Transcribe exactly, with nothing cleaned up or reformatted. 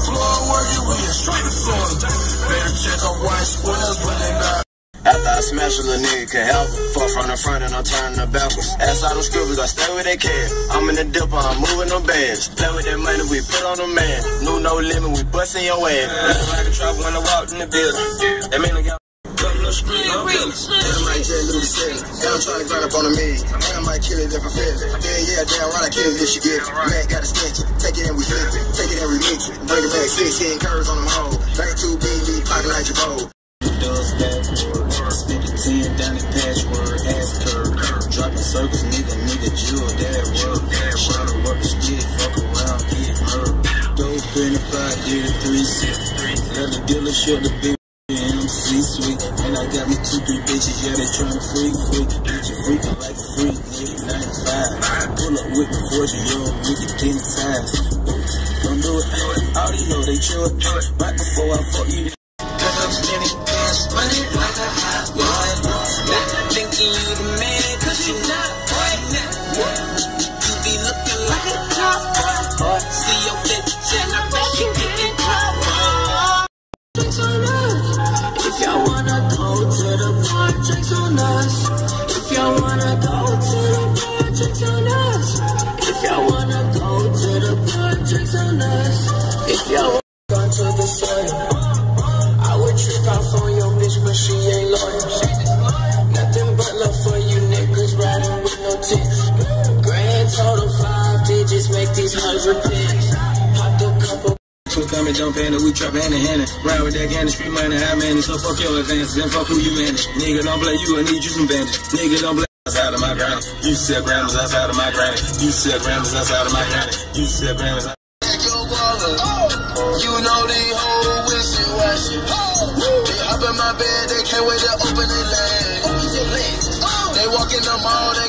plug working, we in straight to Florida. Better check on white spoilers when they not. After I smash a little nigga can help. Fuck from the front and I'm turning the backwards. Ass out them scribbles, I stay where they can. I'm in the dipper, I'm moving them bands. Play with that money, we put on the man. New no limit, we bustin' your ass. Looking like a trouble when I walked in the building. That man got couple of street, I'm feeling. And I might just lose the ceiling. And I'm trying to grind up on a million. And I might kill it if I feel it. Yeah, yeah, damn right, I kill it if she get it. Man, gotta sketch it. Take it and we flip it. Take it and remix it. Bring it back sixteen curves on them hoes. Back two B B, pocket like your bowl. Does backward, spin the ten down the patchwork, ass curve, dropping circles, nigga, nigga, jewel, that work, shot a work, stick, fuck around, get murdered, dope in the pot, did three sixty, let the dealership, the big M C sweet, and I got me two, three bitches, yeah, they tryna freak, freak, bitch, you freaking like a freak, nigga, ninety-five, pull up with the fortune, yo, with the king ties, don't do it, all these know they chill it, right before I fuck you. Skinny ass money like a hot boy. Thinking you the man, cause you not boy. You be looking like a top boy. See your bitch and I bet you getting top boy. Drinks on us. If y'all wanna go to the bar, drinks on us. If y'all wanna go to the bar, drinks on us. If y'all wanna go to the bar, drinks on us. If y'all wanna go to the soil. I would trip off on your bitch, but she ain't loyal. Nothing but love for you niggas riding with no tips. Grand total five digits, make these hoes repent. Popped a couple. So come and jump in, we trap hand in hand. Ride with that gang, the street money, high man. So fuck your advances and fuck who you manage. Nigga, don't play you, I need you some bandage. Nigga, don't play outside of my granny. You sell grams outside of my granny. You sell grams outside of my granny. You sell grams outside. You know these hoes wishy-washy. They up in my bed, they can't wait to open their legs. They walk in the mall,